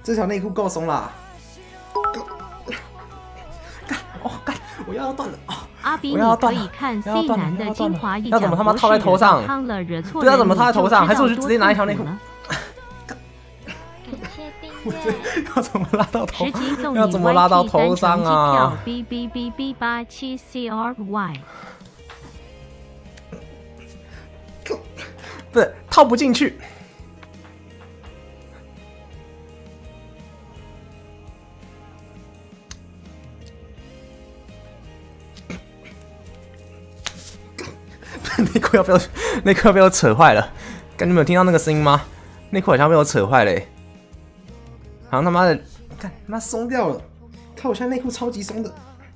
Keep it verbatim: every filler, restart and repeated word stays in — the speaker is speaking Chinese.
这条内裤够松啦！干哦干，我腰要断了啊！ 阿比，你可以看 C 男的精华一要怎么他妈讲套在头上？ 了惹错对，要怎么套在头上？ 人还是我就直接拿一条内裤？ 我这要怎么拉到头？ 十级送你要怎么拉到头上啊 ？B B B B 八七 C R Y。 不是套不进去。内裤要被我内裤要被我扯坏了，感觉没有听到那个声音吗？内裤好像被我扯坏了、欸，好像他妈的，看他妈松掉了，看我现在内裤超级松的。